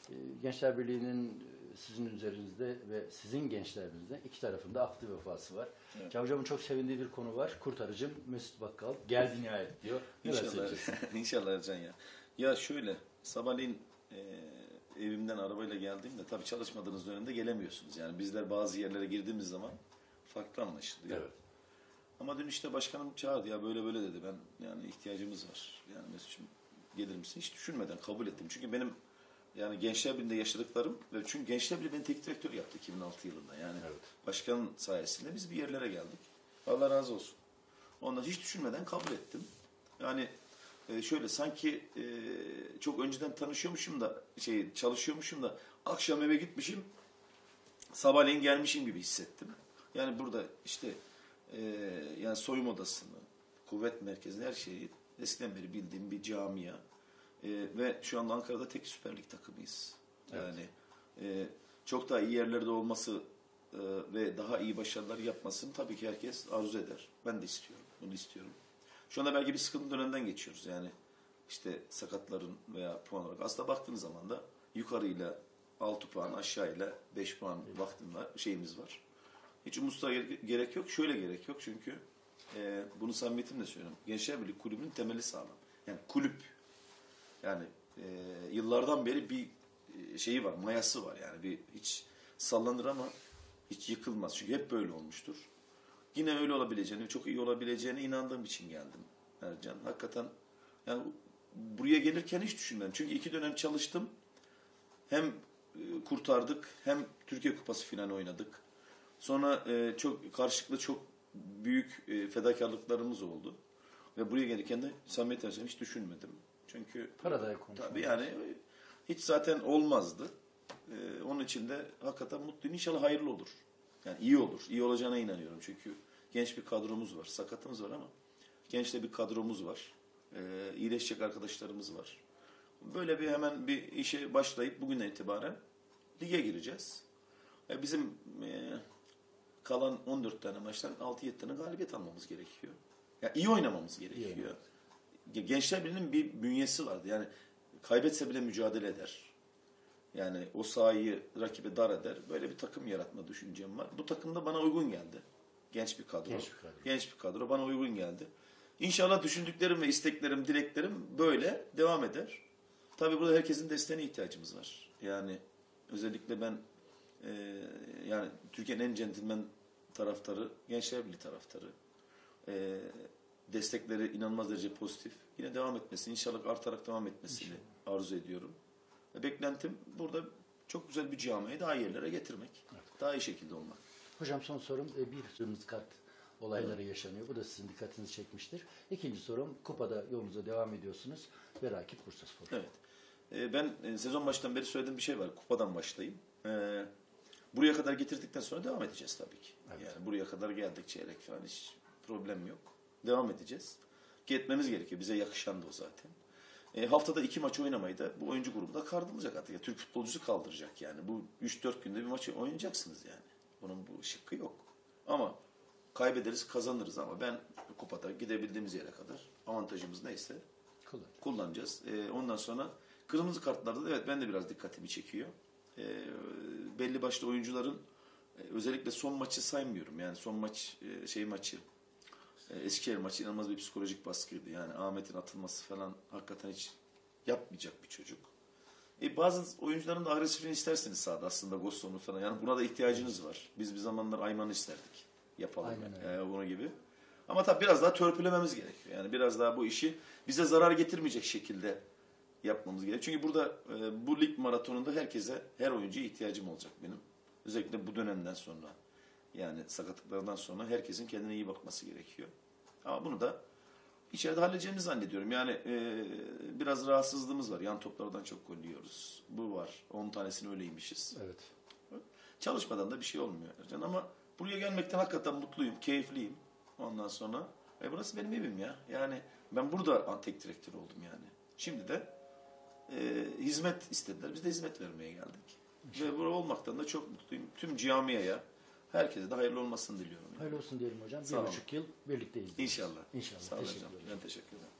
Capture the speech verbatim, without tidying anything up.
E, Gençler Birliği'nin e, sizin üzerinizde ve sizin gençlerinizde iki tarafında aklı vefası var. Evet. Cavcav'ın çok sevindiği bir konu var. Kurtarıcım Mesut Bakkal geldi nihayet diyor. İnşallah, İnşallah Ercan ya. Ya şöyle, sabahleyin e, evimden arabayla geldiğimde tabii çalışmadığınız dönemde gelemiyorsunuz. Yani bizler bazı yerlere girdiğimiz zaman farklı anlaşılıyor. Evet. Ama dün işte başkanım çağırdı ya böyle böyle dedi. Ben yani ihtiyacımız var. Yani Mesut'cum gelir misin? Hiç düşünmeden kabul ettim. Çünkü benim yani Gençler Birliği'nde yaşadıklarım ve çünkü Gençler Birliği beni teknik direktör yaptı iki bin altı yılında. Yani evet. başkanın sayesinde biz bir yerlere geldik. Allah razı olsun. Ondan hiç düşünmeden kabul ettim. Yani e, şöyle sanki e, çok önceden tanışıyormuşum da şey çalışıyormuşum da akşam eve gitmişim sabahleyin gelmişim gibi hissettim. Yani burada işte e, yani soyunma odasını, kuvvet merkezini her şeyi eskiden beri bildiğim bir camia. E, ve şu anda Ankara'da tek Süper Lig takımıyız. Evet. Yani e, çok daha iyi yerlerde olması e, ve daha iyi başarılar yapmasını tabii ki herkes arzu eder. Ben de istiyorum. Bunu istiyorum. Şu anda belki bir sıkıntı dönemden geçiyoruz. Yani işte sakatların veya puan olarak. Aslında baktığınız zaman da yukarıyla altı puan, aşağıyla beş puan vaktim var, şeyimiz var. Hiç umutsuzluğa gerek yok. Şöyle gerek yok çünkü e, bunu samimiyetimle söylüyorum. Gençler Birliği kulübünün temeli sağlam. Yani kulüp. Yani e, yıllardan beri bir e, şeyi var, mayası var. Yani bir hiç sallanır ama hiç yıkılmaz. Çünkü hep böyle olmuştur. Yine öyle olabileceğini, çok iyi olabileceğine inandığım için geldim Ercan. Hakikaten yani buraya gelirken hiç düşünmedim. Çünkü iki dönem çalıştım. Hem e, kurtardık, hem Türkiye Kupası finali oynadık. Sonra e, çok karşılıklı çok büyük e, fedakarlıklarımız oldu. Ve buraya gelirken de samimiyetle hiç düşünmedim. Çünkü Paradaya konuşmak. tabii yani hiç zaten olmazdı. Ee, onun için de hakikaten mutluyum. İnşallah hayırlı olur. Yani iyi olur. İyi olacağına inanıyorum. Çünkü genç bir kadromuz var. Sakatımız var ama genç de bir kadromuz var. Ee, iyileşecek arkadaşlarımız var. Böyle bir hemen bir işe başlayıp bugünden itibaren lige gireceğiz. Ee, bizim e, kalan on dört tane maçtan altı yedi tane galibiyet almamız gerekiyor. Yani iyi oynamamız gerekiyor. İyi. Gençler Birliği'nin bir bünyesi vardı. Yani kaybetse bile mücadele eder. Yani o sahayı rakibe dar eder. Böyle bir takım yaratma düşüncem var. Bu takım da bana uygun geldi. Genç bir kadro. Genç bir kadro. Genç bir kadro. Bana uygun geldi. İnşallah düşündüklerim ve isteklerim, dileklerim böyle devam eder. Tabii burada herkesin desteğine ihtiyacımız var. Yani özellikle ben e, yani Türkiye'nin en centilmen taraftarı, Gençler Birliği taraftarı. E, destekleri inanılmaz derece pozitif. Yine devam etmesini, inşallah artarak devam etmesini inşallah arzu ediyorum. Ve beklentim burada çok güzel bir camiayı daha iyi yerlere getirmek. Evet. Daha iyi şekilde olmak. Hocam son sorum bir kırmızı kart olayları evet. yaşanıyor. Bu da sizin dikkatinizi çekmiştir. İkinci sorum kupada yolunuza devam ediyorsunuz ve rakip Bursaspor. Evet. Ee, ben e, sezon başından beri söylediğim bir şey var. Kupadan başlayayım. Ee, buraya kadar getirdikten sonra devam edeceğiz tabii ki. Evet. Yani buraya kadar geldik çeyrek falan hiç problem yok. Devam edeceğiz. Gitmemiz gerekiyor. Bize yakışan da o zaten. E, haftada iki maç oynamayı da bu oyuncu grubu da kaldırılacak artık. Ya, Türk futbolcusu kaldıracak yani. Bu üç dört günde bir maçı oynayacaksınız yani. Bunun bu şıkkı yok. Ama kaybederiz, kazanırız ama ben kupada gidebildiğimiz yere kadar avantajımız neyse Kullan. kullanacağız. E, ondan sonra kırmızı kartlarda da evet ben de biraz dikkatimi çekiyor. E, belli başlı oyuncuların e, özellikle son maçı saymıyorum. Yani son maç e, şey maçı Eskişehir maçı inanılmaz bir psikolojik baskıydı. Yani Ahmet'in atılması falan hakikaten hiç yapmayacak bir çocuk. E bazı oyuncuların da agresifliğini isterseniz sahada aslında Gosson'u falan. Yani buna da ihtiyacınız var. Biz bir zamanlar Ayman'ı isterdik. Yapalım. Aynen öyle. Bunu gibi. Ama tabii biraz daha törpülememiz gerekiyor. Yani biraz daha bu işi bize zarar getirmeyecek şekilde yapmamız gerekiyor. Çünkü burada e, bu lig maratonunda herkese, her oyuncuya ihtiyacım olacak benim. Özellikle bu dönemden sonra. Yani sakatlıklardan sonra herkesin kendine iyi bakması gerekiyor. Ama bunu da içeride halledeceğimizi zannediyorum. Yani e, biraz rahatsızlığımız var. Yan toplardan çok gol yiyoruz. Bu var. on tanesini öyleymişiz. Evet. Çalışmadan da bir şey olmuyor Ercan. Ama buraya gelmekten hakikaten mutluyum, keyifliyim. Ondan sonra e, burası benim evim ya. Yani ben burada tek direktör oldum yani. Şimdi de e, hizmet istediler. Biz de hizmet vermeye geldik. İnşallah. Ve burada olmaktan da çok mutluyum. Tüm camiaya, herkese de hayırlı olmasını diliyorum. Hayırlı olsun diyelim hocam. Sağ Bir buçuk yıl birlikteyiz. İnşallah. İnşallah. Sağ olun teşekkür hocam. ederim. Ben teşekkür ederim.